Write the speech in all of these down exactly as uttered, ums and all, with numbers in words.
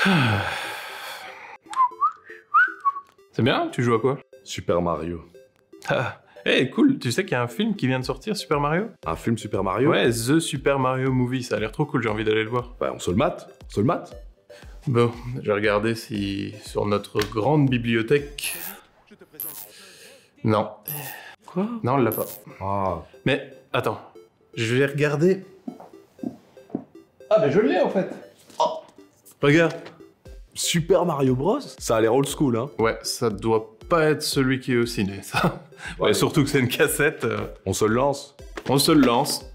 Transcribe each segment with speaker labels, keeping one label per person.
Speaker 1: C'est bien? Tu joues à quoi?
Speaker 2: Super Mario.
Speaker 1: Ah, hey, cool. Tu sais qu'il y a un film qui vient de sortir, Super Mario?
Speaker 2: Un film Super Mario?
Speaker 1: Ouais, The Super Mario Movie. Ça a l'air trop cool, j'ai envie d'aller le voir.
Speaker 2: Bah, on se le mate. On se le mate.
Speaker 1: Bon, je vais regarder si sur notre grande bibliothèque... Non.
Speaker 2: Quoi?
Speaker 1: Non, on l'a pas.
Speaker 2: Ah.
Speaker 1: Mais, attends. Je vais regarder... Ah, mais je l'ai, en fait. Oh, regarde.
Speaker 2: Super Mario Bros? Ça a l'air old school, hein?
Speaker 1: Ouais, ça doit pas être celui qui est au ciné, ça. Ouais,
Speaker 2: Ouais.
Speaker 1: surtout que c'est une cassette. euh,
Speaker 2: On se le lance.
Speaker 1: On se le lance.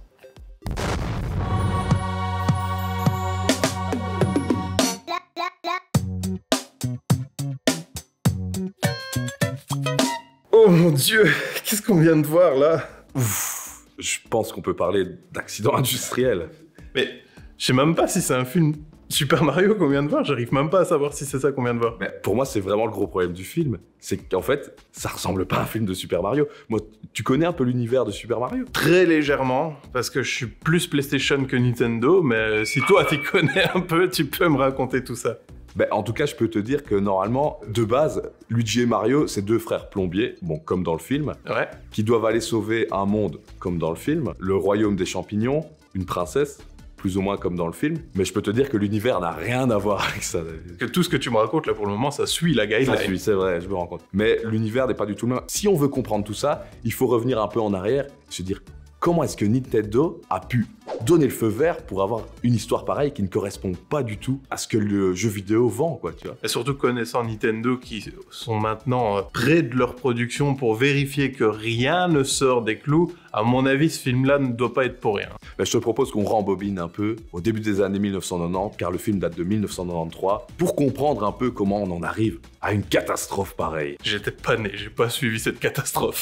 Speaker 1: Oh mon Dieu, qu'est-ce qu'on vient de voir là?
Speaker 2: Ouf. Je pense qu'on peut parler d'accident industriel.
Speaker 1: Mais je sais même pas si c'est un film Super Mario qu'on vient de voir, j'arrive même pas à savoir si c'est ça qu'on vient de voir.
Speaker 2: Mais pour moi, c'est vraiment le gros problème du film. C'est qu'en fait, ça ressemble pas à un film de Super Mario. Moi, tu connais un peu l'univers de Super Mario?
Speaker 1: Très légèrement, parce que je suis plus PlayStation que Nintendo, mais si toi t'y connais un peu, tu peux me raconter tout ça.
Speaker 2: Ben, en tout cas, je peux te dire que normalement, de base, Luigi et Mario, c'est deux frères plombiers, bon, comme dans le film,
Speaker 1: Ouais.
Speaker 2: qui doivent aller sauver un monde, comme dans le film, le royaume des champignons, une princesse, plus ou moins comme dans le film. Mais je peux te dire que l'univers n'a rien à voir avec ça, David.
Speaker 1: Que tout ce que tu me racontes là pour le moment, ça suit la
Speaker 2: Ça
Speaker 1: guideline.
Speaker 2: suit, c'est vrai, je me rends compte. Mais l'univers n'est pas du tout le même. Si on veut comprendre tout ça, il faut revenir un peu en arrière et se dire comment est-ce que Nintendo a pu donner le feu vert pour avoir une histoire pareille qui ne correspond pas du tout à ce que le jeu vidéo vend, quoi, tu vois.
Speaker 1: Et surtout connaissant Nintendo qui sont maintenant euh, près de leur production pour vérifier que rien ne sort des clous, à mon avis, ce film-là ne doit pas être pour rien.
Speaker 2: Ben, je te propose qu'on rembobine un peu au début des années mille neuf cent quatre-vingt-dix, car le film date de mille neuf cent quatre-vingt-treize, pour comprendre un peu comment on en arrive à une catastrophe pareille.
Speaker 1: J'étais pas né, j'ai pas suivi cette catastrophe.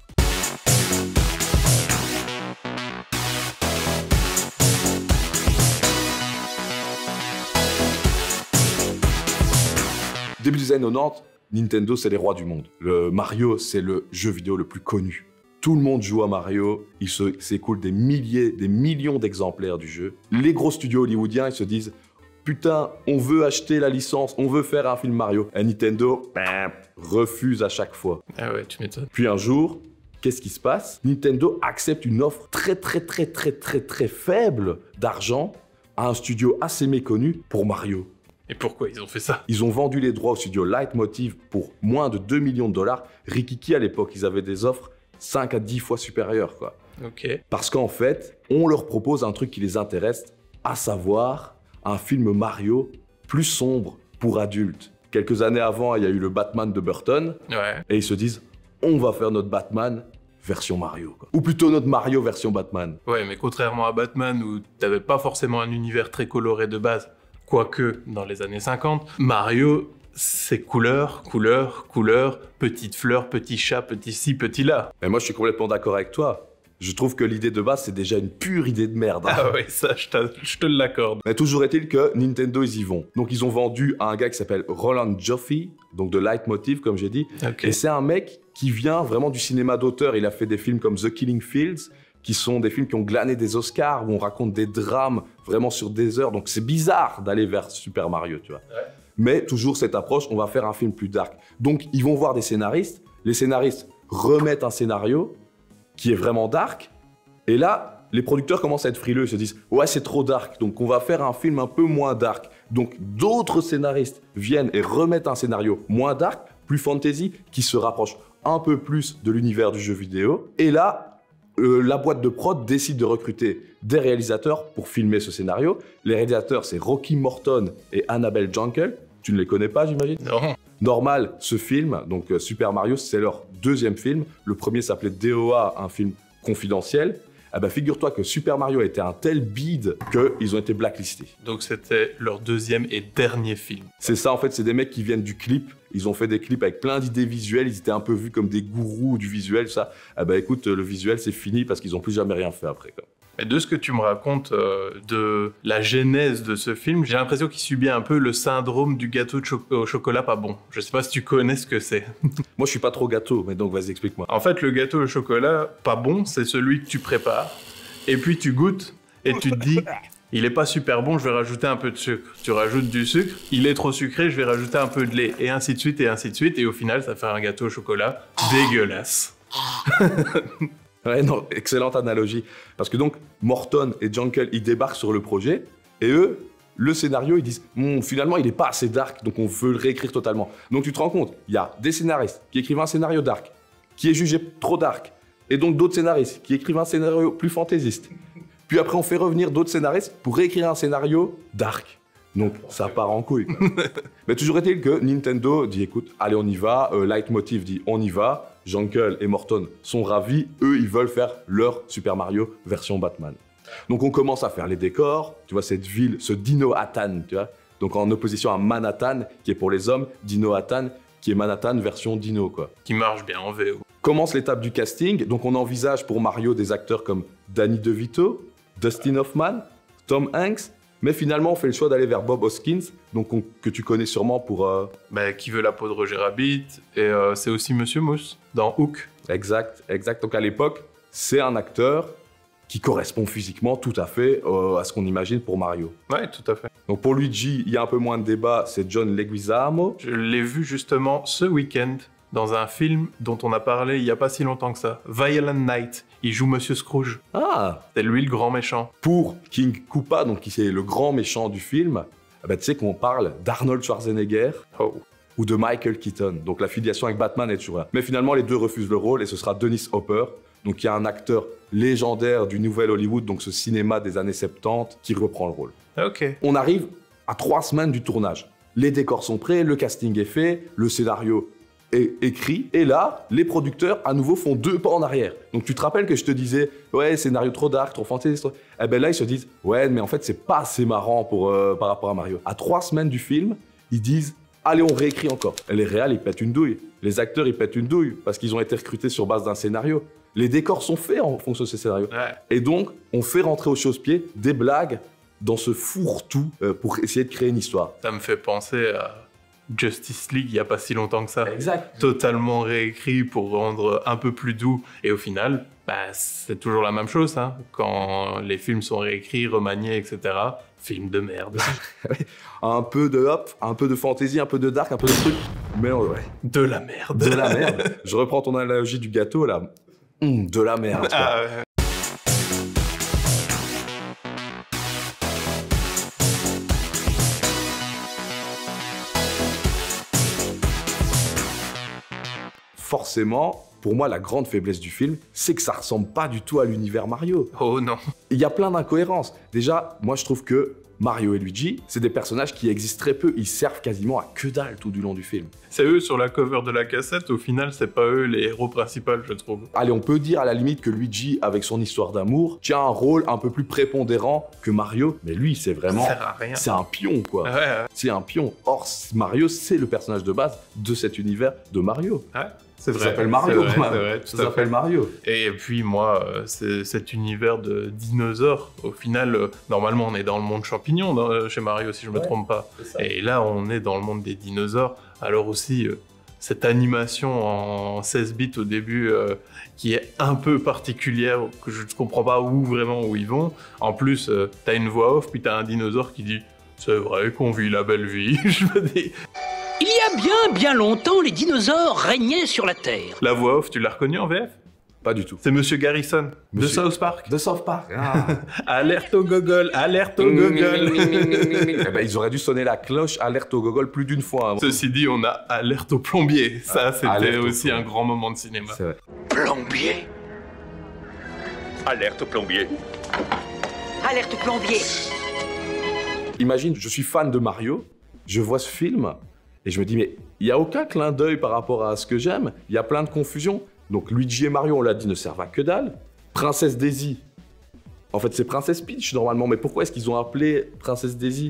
Speaker 2: Début des années quatre-vingt-dix, Nintendo, c'est les rois du monde. Le Mario, c'est le jeu vidéo le plus connu. Tout le monde joue à Mario, il se- s'écoule des milliers, des millions d'exemplaires du jeu. Les gros studios hollywoodiens, ils se disent « Putain, on veut acheter la licence, on veut faire un film Mario. » Et Nintendo, bam, refuse à chaque fois.
Speaker 1: Ah ouais, tu m'étonnes.
Speaker 2: Puis un jour, qu'est-ce qui se passe? Nintendo accepte une offre très très très très très très faible d'argent à un studio assez méconnu pour Mario.
Speaker 1: Et pourquoi ils ont fait ça?
Speaker 2: Ils ont vendu les droits au studio Leitmotiv pour moins de deux millions de dollars. Rikiki, à l'époque, ils avaient des offres cinq à dix fois supérieures, quoi.
Speaker 1: Ok.
Speaker 2: Parce qu'en fait, on leur propose un truc qui les intéresse, à savoir un film Mario plus sombre pour adultes. Quelques années avant, il y a eu le Batman de Burton,
Speaker 1: Ouais.
Speaker 2: et ils se disent, on va faire notre Batman version Mario, quoi. Ou plutôt notre Mario version Batman.
Speaker 1: Ouais, mais contrairement à Batman où t'avais pas forcément un univers très coloré de base, quoique dans les années cinquante, Mario, c'est couleur, couleur, couleur, petite fleur, petit chat, petit ci, petit là.
Speaker 2: Et moi, je suis complètement d'accord avec toi. Je trouve que l'idée de base, c'est déjà une pure idée de merde, hein.
Speaker 1: Ah ouais, ça, je, t'a- je te l'accorde.
Speaker 2: Mais toujours est-il que Nintendo, ils y vont. Donc, ils ont vendu à un gars qui s'appelle Roland Joffe, donc de Leitmotiv, comme j'ai dit.
Speaker 1: Ok.
Speaker 2: Et c'est un mec qui vient vraiment du cinéma d'auteur. Il a fait des films comme The Killing Fields, qui sont des films qui ont glané des Oscars, où on raconte des drames vraiment sur des heures. Donc, c'est bizarre d'aller vers Super Mario, tu vois.
Speaker 1: Ouais.
Speaker 2: Mais toujours cette approche, on va faire un film plus dark. Donc, ils vont voir des scénaristes. Les scénaristes remettent un scénario qui est vraiment dark. Et là, les producteurs commencent à être frileux. Ils se disent « Ouais, c'est trop dark, donc on va faire un film un peu moins dark. » Donc, d'autres scénaristes viennent et remettent un scénario moins dark, plus fantasy, qui se rapproche un peu plus de l'univers du jeu vidéo. Et là, euh, la boîte de prod décide de recruter des réalisateurs pour filmer ce scénario. Les réalisateurs, c'est Rocky Morton et Annabelle Jankel. Tu ne les connais pas, j'imagine?
Speaker 1: Non.
Speaker 2: Normal, ce film, donc euh, Super Mario, c'est leur deuxième film. Le premier s'appelait D O A, un film confidentiel. Eh ben, figure-toi que Super Mario était un tel bide qu'ils ont été blacklistés.
Speaker 1: Donc c'était leur deuxième et dernier film.
Speaker 2: C'est ça, en fait, c'est des mecs qui viennent du clip. Ils ont fait des clips avec plein d'idées visuelles. Ils étaient un peu vus comme des gourous du visuel, ça. Eh ben, écoute, le visuel, c'est fini parce qu'ils n'ont plus jamais rien fait après, quoi.
Speaker 1: Et de ce que tu me racontes euh, de la genèse de ce film, j'ai l'impression qu'il subit un peu le syndrome du gâteau de cho- au chocolat pas bon. Je sais pas si tu connais ce que c'est.
Speaker 2: Moi, je suis pas trop gâteau, mais donc, vas-y, explique-moi.
Speaker 1: En fait, le gâteau au chocolat pas bon, c'est celui que tu prépares, et puis tu goûtes, et tu te dis Il est pas super bon, je vais rajouter un peu de sucre. Tu rajoutes du sucre, il est trop sucré, je vais rajouter un peu de lait. Et ainsi de suite, et ainsi de suite. Et au final, ça fait un gâteau au chocolat dégueulasse.
Speaker 2: Ouais, non, excellente analogie. Parce que donc, Morton et Jankel, ils débarquent sur le projet. Et eux, le scénario, ils disent hm, finalement, il n'est pas assez dark, donc on veut le réécrire totalement. Donc tu te rends compte, il y a des scénaristes qui écrivent un scénario dark, qui est jugé trop dark. Et donc d'autres scénaristes qui écrivent un scénario plus fantaisiste. Puis après, on fait revenir d'autres scénaristes pour réécrire un scénario dark. Donc, ça part en couille. Mais toujours est-il que Nintendo dit, écoute, allez, on y va. Euh, Leitmotiv dit, on y va. Jankel et Morton sont ravis. Eux, ils veulent faire leur Super Mario version Batman. Donc, on commence à faire les décors. Tu vois, cette ville, ce Dino-Hatan, tu vois. Donc, en opposition à Manhattan, qui est pour les hommes, Dino-Hatan, qui est Manhattan version Dino, quoi.
Speaker 1: Qui marche bien en V O.
Speaker 2: Commence l'étape du casting. Donc, on envisage pour Mario des acteurs comme Danny DeVito, Dustin Hoffman, Tom Hanks, mais finalement on fait le choix d'aller vers Bob Hoskins, donc on, que tu connais sûrement pour... Euh...
Speaker 1: Bah, qui veut la peau de Roger Rabbit, et euh, c'est aussi Monsieur Mousse, dans Hook.
Speaker 2: Exact, exact. Donc à l'époque, c'est un acteur qui correspond physiquement tout à fait euh, à ce qu'on imagine pour Mario.
Speaker 1: Ouais, tout à fait.
Speaker 2: Donc pour Luigi, il y a un peu moins de débat, c'est John Leguizamo.
Speaker 1: Je l'ai vu justement ce week-end dans un film dont on a parlé il n'y a pas si longtemps que ça, Violent Night. Il joue Monsieur Scrooge.
Speaker 2: Ah.
Speaker 1: C'est lui le grand méchant.
Speaker 2: Pour King Koopa, donc qui c'est le grand méchant du film, bah, tu sais qu'on parle d'Arnold Schwarzenegger
Speaker 1: oh.
Speaker 2: ou de Michael Keaton. Donc la filiation avec Batman est toujours là. Mais finalement, les deux refusent le rôle et ce sera Dennis Hopper. Donc il y a un acteur légendaire du Nouvel Hollywood, donc ce cinéma des années soixante-dix, qui reprend le rôle.
Speaker 1: Ok.
Speaker 2: On arrive à trois semaines du tournage. Les décors sont prêts, le casting est fait, le scénario est écrit, et là, les producteurs, à nouveau, font deux pas en arrière. Donc tu te rappelles que je te disais, ouais, scénario trop dark, trop fantasy, eh ben là, ils se disent, ouais, mais en fait, c'est pas assez marrant pour, euh, par rapport à Mario. À trois semaines du film, ils disent, allez, on réécrit encore. Et les réals, ils pètent une douille. Les acteurs, ils pètent une douille, parce qu'ils ont été recrutés sur base d'un scénario. Les décors sont faits en fonction de ce scénario.
Speaker 1: Ouais.
Speaker 2: Et donc, on fait rentrer au chausse-pied des blagues dans ce fourre-tout euh, pour essayer de créer une histoire.
Speaker 1: Ça me fait penser à Justice League il n'y a pas si longtemps que ça.
Speaker 2: Exact.
Speaker 1: Totalement réécrit pour rendre un peu plus doux. Et au final, bah, c'est toujours la même chose. Hein. Quand les films sont réécrits, remaniés, et cetera. Film de merde.
Speaker 2: Un peu de hop, un peu de fantasy, un peu de dark, un peu de truc. Mais ouais.
Speaker 1: De la merde.
Speaker 2: De la merde. Je reprends ton analogie du gâteau là. Mmh, de la merde.
Speaker 1: Ah, ouais.
Speaker 2: Forcément, pour moi, la grande faiblesse du film, c'est que ça ressemble pas du tout à l'univers Mario.
Speaker 1: Oh non.
Speaker 2: Il y a plein d'incohérences. Déjà, moi je trouve que Mario et Luigi, c'est des personnages qui existent très peu. Ils servent quasiment à que dalle tout du long du film.
Speaker 1: C'est eux sur la cover de la cassette, au final, c'est pas eux les héros principaux, je trouve.
Speaker 2: Allez, on peut dire à la limite que Luigi, avec son histoire d'amour, tient un rôle un peu plus prépondérant que Mario. Mais lui, c'est vraiment...
Speaker 1: Ça sert à rien.
Speaker 2: C'est un pion, quoi.
Speaker 1: Ouais, ouais.
Speaker 2: C'est un pion. Or, Mario, c'est le personnage de base de cet univers de Mario.
Speaker 1: Ouais. C'est vrai.
Speaker 2: Ça s'appelle Mario,
Speaker 1: c'est vrai,
Speaker 2: quand même.
Speaker 1: c'est vrai, tout
Speaker 2: Ça
Speaker 1: à fait.
Speaker 2: s'appelle Mario.
Speaker 1: Et puis moi, euh, c'est cet univers de dinosaures, au final, euh, normalement on est dans le monde champignon dans, euh, chez Mario, si je me
Speaker 2: Ouais,
Speaker 1: trompe pas.
Speaker 2: c'est ça.
Speaker 1: Et là, on est dans le monde des dinosaures. Alors aussi, euh, cette animation en seize bits au début, euh, qui est un peu particulière, que je ne comprends pas où vraiment où ils vont. En plus, euh, t'as une voix off, puis t'as un dinosaure qui dit « C'est vrai qu'on vit la belle vie ». Je me dis...
Speaker 3: Il y a bien, bien longtemps, les dinosaures régnaient sur la Terre.
Speaker 1: La voix off, tu l'as reconnue en V F?
Speaker 2: Pas du tout.
Speaker 1: C'est Monsieur Garrison,
Speaker 2: Monsieur-
Speaker 1: de South Park.
Speaker 2: De South Park. Ah.
Speaker 1: Alerte au gogol, alerte au gogol.
Speaker 2: Eh ben, ils auraient dû sonner la cloche alerte au gogol plus d'une fois. hein.
Speaker 1: Ceci dit, on a alerte au plombier. Ça, c'était
Speaker 2: alerte au
Speaker 1: aussi
Speaker 2: plombier.
Speaker 1: un grand moment de cinéma.
Speaker 2: C'est vrai.
Speaker 3: Plombier.
Speaker 4: Alerte au plombier.
Speaker 5: Alerte plombier.
Speaker 2: Imagine, je suis fan de Mario, je vois ce film et je me dis, mais il n'y a aucun clin d'œil par rapport à ce que j'aime. Il y a plein de confusion. Donc Luigi et Mario, on l'a dit, ne servent à que dalle. Princesse Daisy, en fait c'est Princesse Peach normalement, mais pourquoi est-ce qu'ils ont appelé Princesse Daisy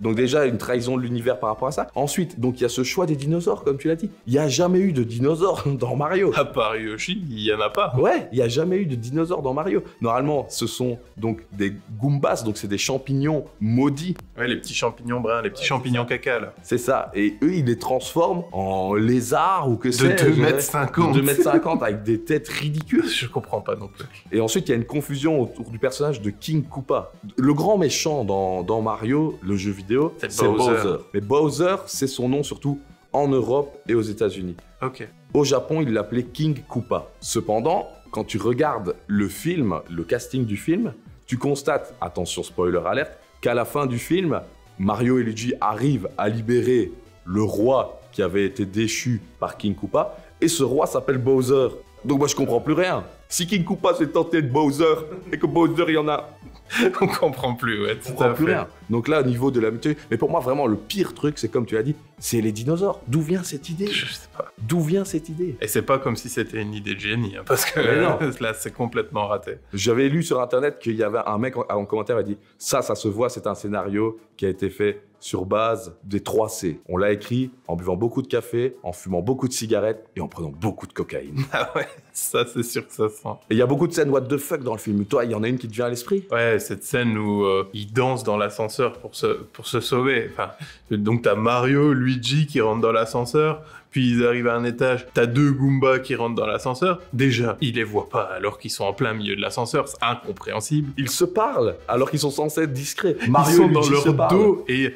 Speaker 2: Donc déjà, une trahison de l'univers par rapport à ça. Ensuite, donc il y a ce choix des dinosaures, comme tu l'as dit. Il n'y a jamais eu de dinosaures dans Mario.
Speaker 1: À part Yoshi, il y en a pas.
Speaker 2: Ouais, il n'y a jamais eu de dinosaures dans Mario. Normalement, ce sont donc des Goombas, donc c'est des champignons maudits.
Speaker 1: Ouais, les petits champignons bruns, les petits ouais, champignons caca, là.
Speaker 2: C'est ça. Et eux, ils les transforment en lézards ou que c'est.
Speaker 1: De deux mètres cinquante.
Speaker 2: De deux mètres cinquante avec des têtes ridicules.
Speaker 1: Je comprends pas non plus.
Speaker 2: Et ensuite, il y a une confusion autour du personnage de King Koopa. Le grand méchant dans, dans Mario, le jeu vidéo, c'est Bowser. Bowser. Mais Bowser, c'est son nom surtout en Europe et aux États-Unis.
Speaker 1: Ok.
Speaker 2: Au Japon, il l'appelait King Koopa. Cependant, quand tu regardes le film, le casting du film, tu constates, attention spoiler alerte, qu'à la fin du film, Mario et Luigi arrivent à libérer le roi qui avait été déchu par King Koopa, et ce roi s'appelle Bowser. Donc moi je comprends plus rien. Si King Koopa s'est tenté de Bowser, et que Bowser il y en a...
Speaker 1: On comprend plus, ouais,
Speaker 2: tout à fait. Rien. Donc là, au niveau de la mythologie... Mais pour moi, vraiment, le pire truc, c'est comme tu l'as dit, c'est les dinosaures. D'où vient cette idée?
Speaker 1: Je sais pas.
Speaker 2: D'où vient cette idée?
Speaker 1: Et c'est pas comme si c'était une idée de génie, hein, parce que là, c'est complètement raté.
Speaker 2: J'avais lu sur Internet qu'il y avait un mec en, en commentaire qui a dit « Ça, ça se voit, c'est un scénario qui a été fait sur base des trois C. On l'a écrit en buvant beaucoup de café, en fumant beaucoup de cigarettes et en prenant beaucoup de cocaïne. »
Speaker 1: Ah ouais, ça, c'est sûr que ça sent.
Speaker 2: Et il y a beaucoup de scènes what the fuck dans le film. Toi, il y en a une qui te vient à l'esprit?
Speaker 1: Ouais, cette scène où euh, il danse dans l'ascenseur pour se, pour se sauver. Enfin, donc t'as Mario, Luigi qui rentrent dans l'ascenseur, puis ils arrivent à un étage, t'as deux Goombas qui rentrent dans l'ascenseur. Déjà, ils les voient pas alors qu'ils sont en plein milieu de l'ascenseur, c'est incompréhensible.
Speaker 2: Ils se parlent alors qu'ils sont censés être discrets.
Speaker 1: Mario ils sont dans leur dos et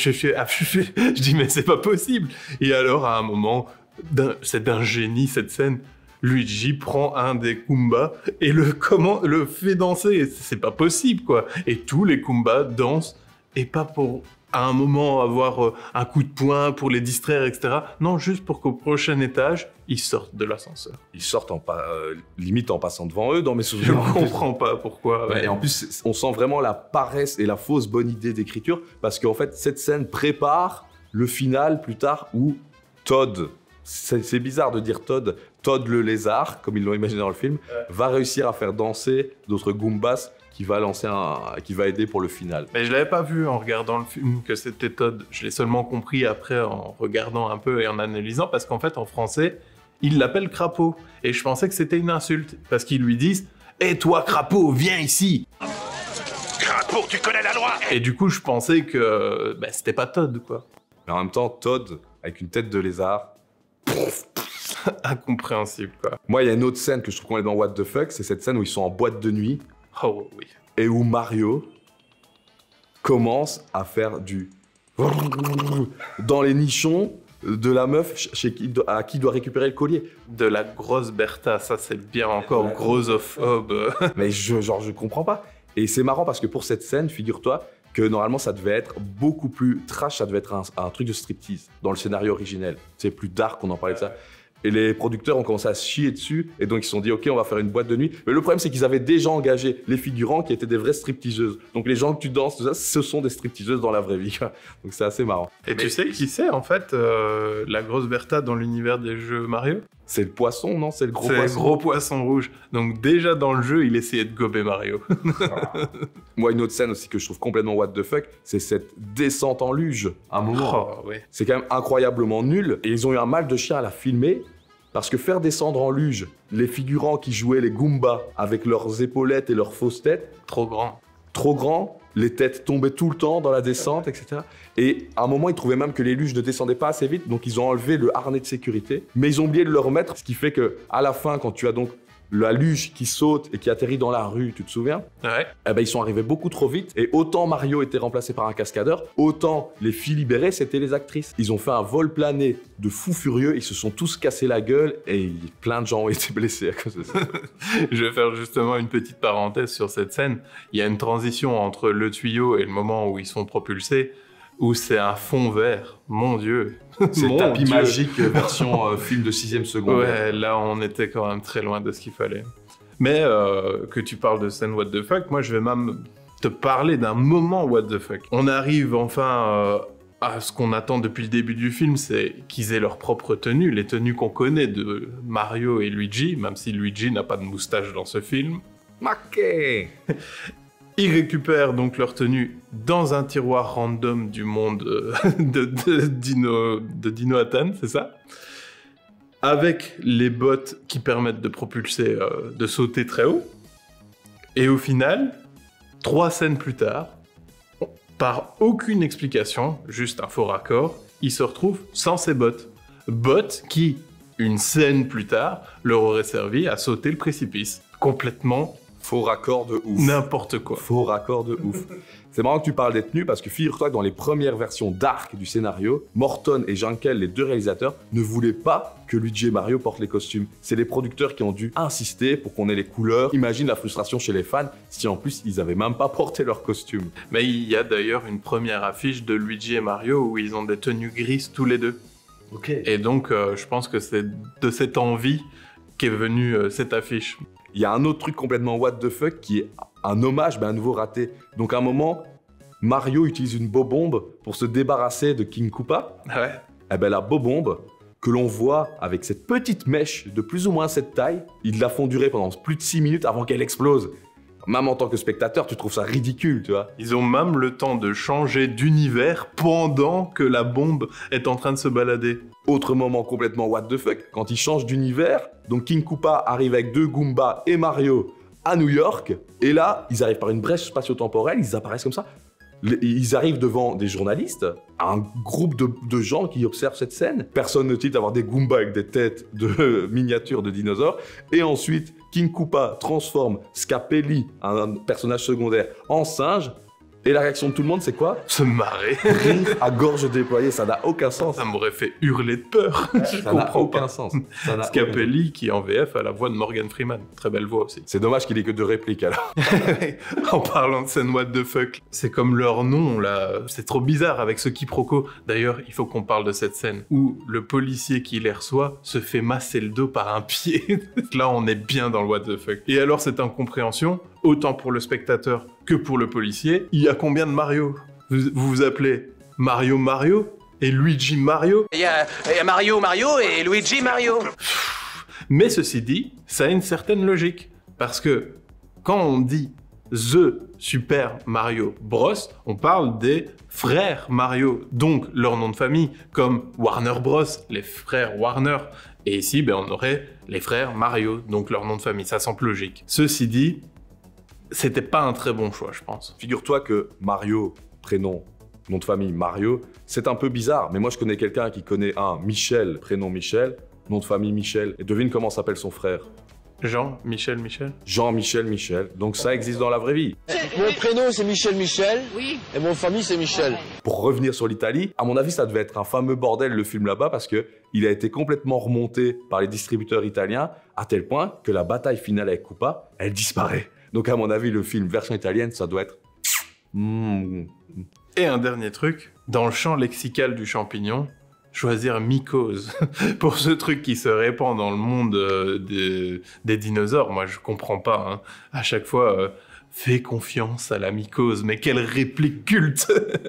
Speaker 1: je dis mais c'est pas possible. Et alors à un moment, c'est d'un génie cette scène. Luigi prend un des Goombas et le, comment, le fait danser. C'est pas possible, quoi. Et tous les Goombas dansent, et pas pour, à un moment, avoir euh, un coup de poing pour les distraire, et cetera. Non, juste pour qu'au prochain étage, ils sortent de l'ascenseur.
Speaker 2: Ils sortent en pa euh, limite en passant devant eux, dans mes souvenirs.
Speaker 1: Je comprends pas pourquoi.
Speaker 2: Ouais, et en plus, on sent vraiment la paresse et la fausse bonne idée d'écriture, parce qu'en fait, cette scène prépare le final plus tard où Todd... C'est bizarre de dire Todd, Todd le lézard, comme ils l'ont imaginé dans le film, ouais. va réussir à faire danser d'autres Goombas qui va lancer un, qui va aider pour le final.
Speaker 1: Mais je l'avais pas vu en regardant le film que c'était Todd. Je l'ai seulement compris après en regardant un peu et en analysant, parce qu'en fait en français, ils l'appellent Crapaud. Et je pensais que c'était une insulte, parce qu'ils lui disent « Hé hey, toi Crapaud, viens ici !»
Speaker 4: Crapaud, tu connais la loi!
Speaker 1: Et du coup, je pensais que bah, c'était pas Todd, quoi.
Speaker 2: Mais en même temps, Todd, avec une tête de lézard,
Speaker 1: incompréhensible, quoi.
Speaker 2: Moi, il y a une autre scène que je trouve complètement what the fuck, c'est cette scène où ils sont en boîte de nuit.
Speaker 1: Oh oui.
Speaker 2: Et où Mario commence à faire du dans les nichons de la meuf chez qui, à qui il doit récupérer le collier.
Speaker 1: De la grosse Bertha, ça c'est bien encore ouais. Grossophobe.
Speaker 2: Mais je, genre, je comprends pas. Et c'est marrant parce que pour cette scène, figure-toi que normalement ça devait être beaucoup plus trash, ça devait être un, un truc de striptease dans le scénario originel. C'est plus dark, on en parlait de ça. Et les producteurs ont commencé à se chier dessus, et donc ils se sont dit ok, on va faire une boîte de nuit. Mais le problème c'est qu'ils avaient déjà engagé les figurants qui étaient des vraies stripteaseuses. Donc les gens que tu danses, tout ça, ce sont des stripteaseuses dans la vraie vie. Donc c'est assez marrant.
Speaker 1: Et Mais... tu sais qui c'est en fait euh, la grosse Bertha dans l'univers des jeux Mario?
Speaker 2: C'est le poisson, non? C'est le gros
Speaker 1: poisson.
Speaker 2: C'est
Speaker 1: le gros poisson rouge. Donc déjà dans le jeu, il essayait de gober Mario.
Speaker 2: Moi, une autre scène aussi que je trouve complètement what the fuck, c'est cette descente en luge. À un moment.
Speaker 1: Oh, ouais.
Speaker 2: C'est quand même incroyablement nul. Et ils ont eu un mal de chien à la filmer. Parce que faire descendre en luge les figurants qui jouaient les Goombas avec leurs épaulettes et leurs fausses têtes.
Speaker 1: Trop grand.
Speaker 2: Trop grand. Les têtes tombaient tout le temps dans la descente, et cetera. Et à un moment, ils trouvaient même que les luges ne descendaient pas assez vite, donc ils ont enlevé le harnais de sécurité. Mais ils ont oublié de le remettre, ce qui fait que à la fin, quand tu as donc la luge qui saute et qui atterrit dans la rue, tu te souviens?
Speaker 1: Ouais.
Speaker 2: Eh ben, ils sont arrivés beaucoup trop vite. Et autant Mario était remplacé par un cascadeur, autant les filles libérées, c'était les actrices. Ils ont fait un vol plané de fous furieux, ils se sont tous cassés la gueule et plein de gens ont été blessés à cause de ça.
Speaker 1: Je vais faire justement une petite parenthèse sur cette scène. Il y a une transition entre le tuyau et le moment où ils sont propulsés, où c'est un fond vert. Mon Dieu.
Speaker 2: C'est tapis Dieu. Magique version euh, film de sixième seconde.
Speaker 1: Ouais, là on était quand même très loin de ce qu'il fallait. Mais euh, que tu parles de scène what the fuck, moi je vais même te parler d'un moment what the fuck. On arrive enfin euh, à ce qu'on attend depuis le début du film, c'est qu'ils aient leur propre tenue, les tenues qu'on connaît de Mario et Luigi, même si Luigi n'a pas de moustache dans ce film.
Speaker 2: Maquet.
Speaker 1: Ils récupèrent donc leur tenue dans un tiroir random du monde euh, de, de, Dino, de Dino Hattan, c'est ça? Avec les bottes qui permettent de propulser, euh, de sauter très haut. Et au final, trois scènes plus tard, par aucune explication, juste un faux raccord, ils se retrouvent sans ces bottes. Bottes qui, une scène plus tard, leur auraient servi à sauter le précipice. Complètement...
Speaker 2: Faux raccord de ouf.
Speaker 1: N'importe quoi.
Speaker 2: Faux raccord de ouf. C'est marrant que tu parles des tenues parce que figure-toi que dans les premières versions d'arc du scénario, Morton et Jankel, les deux réalisateurs, ne voulaient pas que Luigi et Mario portent les costumes. C'est les producteurs qui ont dû insister pour qu'on ait les couleurs. Imagine la frustration chez les fans si en plus ils avaient même pas porté leurs costumes.
Speaker 1: Mais il y a d'ailleurs une première affiche de Luigi et Mario où ils ont des tenues grises tous les deux.
Speaker 2: Ok.
Speaker 1: Et donc euh, je pense que c'est de cette envie qu'est venue euh, cette affiche.
Speaker 2: Il y a un autre truc complètement what the fuck qui est un hommage, mais à nouveau raté. Donc à un moment, Mario utilise une bobombe pour se débarrasser de King Koopa.
Speaker 1: Ouais.
Speaker 2: Eh ben la bobombe, que l'on voit avec cette petite mèche de plus ou moins cette taille, ils la font durer pendant plus de six minutes avant qu'elle explose. Même en tant que spectateur, tu trouves ça ridicule, tu vois.
Speaker 1: Ils ont même le temps de changer d'univers pendant que la bombe est en train de se balader.
Speaker 2: Autre moment complètement what the fuck, quand ils changent d'univers, donc King Koopa arrive avec deux Goombas et Mario à New York, et là, ils arrivent par une brèche spatio-temporelle, ils apparaissent comme ça. Ils arrivent devant des journalistes, un groupe de, de gens qui observent cette scène. Personne ne titre d'avoir des Goombas avec des têtes de miniatures de dinosaures. Et ensuite, King Koopa transforme Scapelli, un personnage secondaire, en singe. Et la réaction de tout le monde, c'est quoi?
Speaker 1: Se marrer.
Speaker 2: Rire à gorge déployée, ça n'a aucun sens.
Speaker 1: Ça m'aurait fait hurler de peur. Je
Speaker 2: Ça n'a
Speaker 1: comprends
Speaker 2: aucun
Speaker 1: pas.
Speaker 2: sens. Ça n'a
Speaker 1: Scapelli,
Speaker 2: aucun...
Speaker 1: qui en V F a la voix de Morgan Freeman. Très belle voix aussi.
Speaker 2: C'est dommage qu'il ait que deux répliques alors.
Speaker 1: En parlant de scène what the fuck, c'est comme leur nom là, c'est trop bizarre avec ce quiproquo. D'ailleurs, il faut qu'on parle de cette scène où le policier qui les reçoit se fait masser le dos par un pied. Là, on est bien dans le what the fuck. Et alors, cette incompréhension, autant pour le spectateur que pour le policier, il y a combien de Mario? Vous vous, vous appelez Mario Mario et Luigi Mario?
Speaker 6: Il y, a, il y a Mario Mario et Luigi Mario.
Speaker 1: Mais ceci dit, ça a une certaine logique. Parce que quand on dit The Super Mario Bros, on parle des frères Mario, donc leur nom de famille, comme Warner Bros, les frères Warner. Et ici, ben, on aurait les frères Mario, donc leur nom de famille. Ça semble logique. Ceci dit, c'était pas un très bon choix, je pense.
Speaker 2: Figure-toi que Mario, prénom, nom de famille Mario, c'est un peu bizarre, mais moi je connais quelqu'un qui connaît un Michel, prénom Michel, nom de famille Michel, et devine comment s'appelle son frère.
Speaker 1: Jean, Michel, Michel.
Speaker 2: Jean-Michel Michel, donc ça existe dans la vraie vie.
Speaker 7: Mon prénom c'est Michel Michel, oui. Et mon famille c'est Michel.
Speaker 2: Pour revenir sur l'Italie, à mon avis ça devait être un fameux bordel le film là-bas parce que il a été complètement remonté par les distributeurs italiens à tel point que la bataille finale avec Koopa, elle disparaît. Donc à mon avis le film version italienne ça doit être... Mmh.
Speaker 1: Et un dernier truc, dans le champ lexical du champignon, choisir mycose pour ce truc qui se répand dans le monde euh, des, des dinosaures. Moi, je comprends pas. Hein. À chaque fois, euh, fais confiance à la mycose. Mais quelle réplique culte.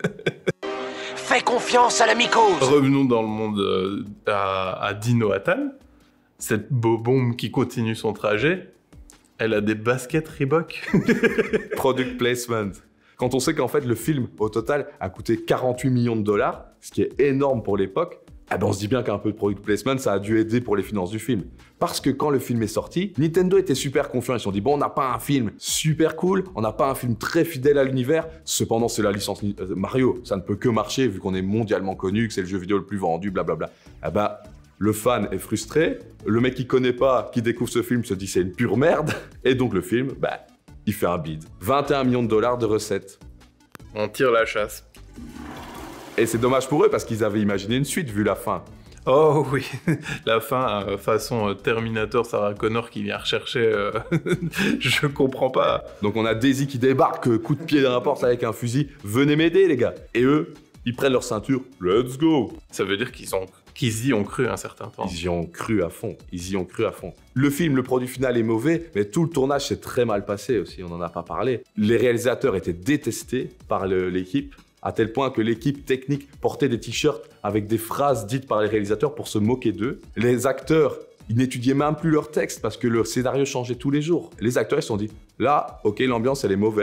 Speaker 6: Fais confiance à la mycose.
Speaker 1: Revenons dans le monde euh, à, à Dino Hattan. Cette bobombe qui continue son trajet, elle a des baskets Reebok.
Speaker 2: Product placement. Quand on sait qu'en fait le film au total a coûté quarante-huit millions de dollars, ce qui est énorme pour l'époque, eh ben on se dit bien qu'un peu de product placement ça a dû aider pour les finances du film. Parce que quand le film est sorti, Nintendo était super confiant, ils se sont dit bon on n'a pas un film super cool, on n'a pas un film très fidèle à l'univers, cependant c'est la licence Mario, ça ne peut que marcher vu qu'on est mondialement connu, que c'est le jeu vidéo le plus vendu, blablabla. Eh ben le fan est frustré, le mec qui connaît pas, qui découvre ce film se dit c'est une pure merde, et donc le film, bah il fait un bid. vingt et un millions de dollars de recettes.
Speaker 1: On tire la chasse.
Speaker 2: Et c'est dommage pour eux parce qu'ils avaient imaginé une suite vu la fin.
Speaker 1: Oh oui, la fin, euh, façon euh, Terminator, Sarah Connor qui vient rechercher... Euh... Je comprends pas.
Speaker 2: Donc on a Daisy qui débarque, coup de pied dans la porte avec un fusil. Venez m'aider les gars. Et eux, ils prennent leur ceinture. Let's go.
Speaker 1: Ça veut dire qu'ils ont... qu'ils y ont cru un certain temps.
Speaker 2: Ils y ont cru à fond. Ils y ont cru à fond. Le film, le produit final est mauvais, mais tout le tournage s'est très mal passé aussi. On n'en a pas parlé. Les réalisateurs étaient détestés par le, l'équipe, à tel point que l'équipe technique portait des t-shirts avec des phrases dites par les réalisateurs pour se moquer d'eux. Les acteurs, ils n'étudiaient même plus leur texte parce que le scénario changeait tous les jours. Les acteurs, ils se sont dit, là, ok, l'ambiance, elle est mauvaise.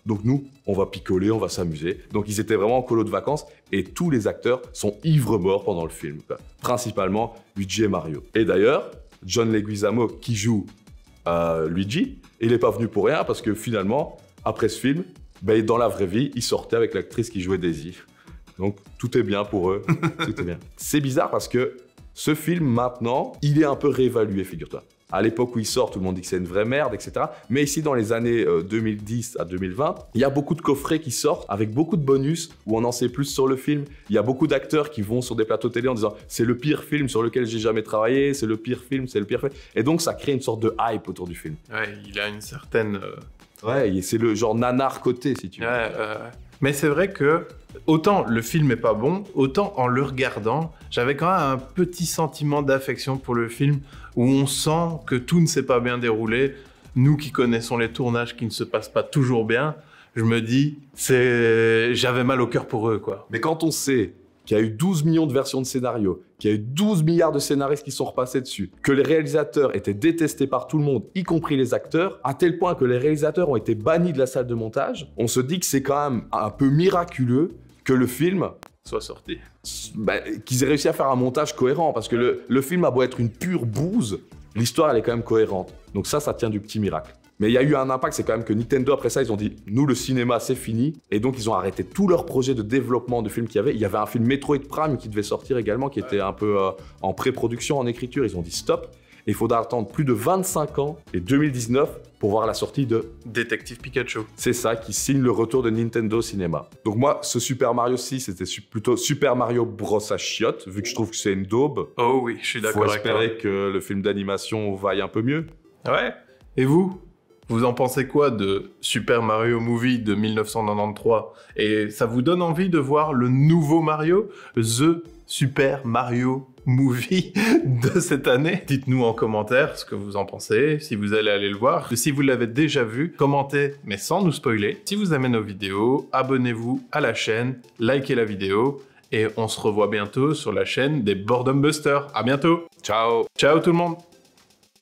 Speaker 2: Donc nous, on va picoler, on va s'amuser. Donc ils étaient vraiment en colo de vacances et tous les acteurs sont ivres-morts pendant le film, quoi. Principalement Luigi et Mario. Et d'ailleurs, John Leguizamo qui joue euh, Luigi, il n'est pas venu pour rien parce que finalement, après ce film, ben, dans la vraie vie, il sortait avec l'actrice qui jouait Daisy. Donc tout est bien pour eux, tout est bien. C'est bizarre parce que ce film maintenant, il est un peu réévalué, figure-toi. À l'époque où il sort, tout le monde dit que c'est une vraie merde, et cetera. Mais ici, dans les années euh, deux mille dix à deux mille vingt, il y a beaucoup de coffrets qui sortent avec beaucoup de bonus où on en sait plus sur le film. Il y a beaucoup d'acteurs qui vont sur des plateaux télé en disant « c'est le pire film sur lequel j'ai jamais travaillé, c'est le pire film, c'est le pire film ». Et donc, ça crée une sorte de hype autour du film.
Speaker 1: Ouais, il a une certaine... Euh...
Speaker 2: Ouais, c'est le genre nanar côté, si tu veux.
Speaker 1: Ouais, euh... Mais c'est vrai que, autant le film est pas bon, autant en le regardant, j'avais quand même un petit sentiment d'affection pour le film où on sent que tout ne s'est pas bien déroulé. Nous qui connaissons les tournages qui ne se passent pas toujours bien, je me dis, c'est... j'avais mal au cœur pour eux, quoi.
Speaker 2: Mais quand on sait qu'il y a eu douze millions de versions de scénario, qu'il y a eu douze milliards de scénaristes qui sont repassés dessus, que les réalisateurs étaient détestés par tout le monde, y compris les acteurs, à tel point que les réalisateurs ont été bannis de la salle de montage, on se dit que c'est quand même un peu miraculeux que le film
Speaker 1: soit sorti.
Speaker 2: Bah, qu'ils aient réussi à faire un montage cohérent, parce que le, le film a beau être une pure bouse, l'histoire elle est quand même cohérente. Donc ça, ça tient du petit miracle. Mais il y a eu un impact, c'est quand même que Nintendo, après ça, ils ont dit « Nous, le cinéma, c'est fini ». Et donc, ils ont arrêté tous leurs projets de développement de films qu'il y avait. Il y avait un film Metroid Prime qui devait sortir également, qui était un peu euh, en pré-production, en écriture. Ils ont dit « Stop ». Et il faudra attendre plus de vingt-cinq ans, et deux mille dix-neuf, pour voir la sortie de...
Speaker 1: Détective Pikachu.
Speaker 2: C'est ça, qui signe le retour de Nintendo Cinéma. Donc moi, ce Super Mario six, c'était su- plutôt Super Mario Bros à chiottes, vu que je trouve que c'est une daube.
Speaker 1: Oh oui, je suis d'accord
Speaker 2: Faut
Speaker 1: avec toi.
Speaker 2: espérer que le film d'animation vaille un peu mieux.
Speaker 1: Ouais. Et vous ? Vous en pensez quoi de Super Mario Movie de mille neuf cent quatre-vingt-treize? Et ça vous donne envie de voir le nouveau Mario, The Super Mario Movie de cette année? Dites-nous en commentaire ce que vous en pensez, si vous allez aller le voir. Si vous l'avez déjà vu, commentez, mais sans nous spoiler. Si vous aimez nos vidéos, abonnez-vous à la chaîne, likez la vidéo, et on se revoit bientôt sur la chaîne des Boredom Busters. À bientôt.
Speaker 2: Ciao.
Speaker 1: Ciao tout le monde.